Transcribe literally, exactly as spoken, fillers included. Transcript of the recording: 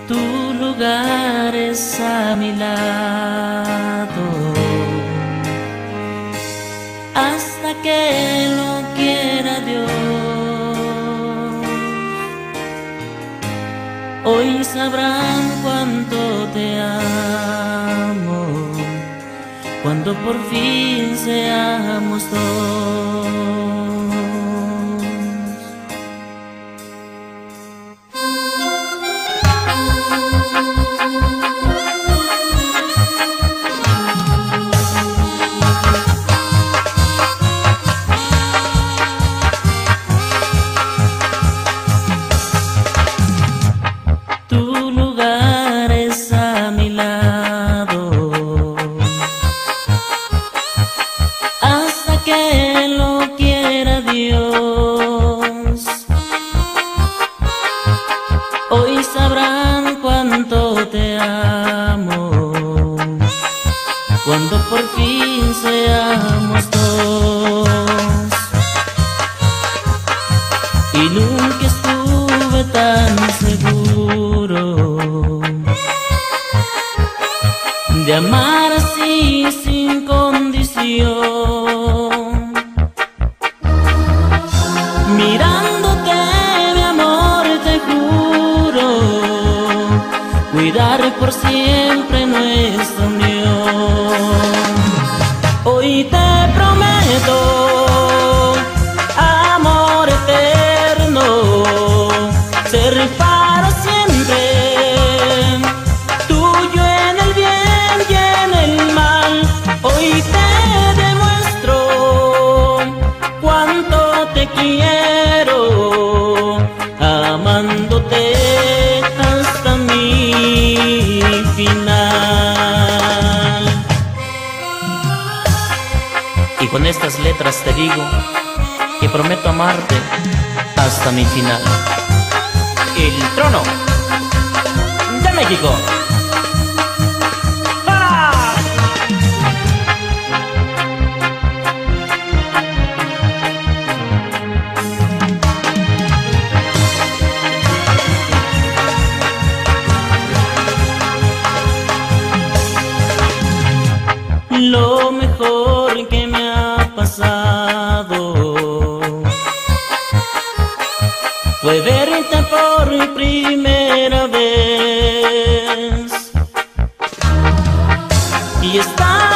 Tu lugar es a mi lado hasta que lo quiera Dios. Hoy sabrán cuánto te amo cuando por fin seamos dos. Tu lugar es a mi lado hasta que lo quiera Dios. Hoy sabrán cuánto te amo cuando por fin seamos dos. Y nunca estuve tan seguro de amar así sin condición. Mirándote, mi amor, te juro cuidar por siempre nuestra unión. Hoy te prometo amor eterno, ser para siempre tuyo en el bien y en el mal. Hoy te demuestro cuánto te quiero, amándote hasta mi final. Y con estas letras te digo que prometo amarte hasta mi final. El trono de México. ¡Ah! Lo mejor que me ha pasado fue verte por primera vez y estar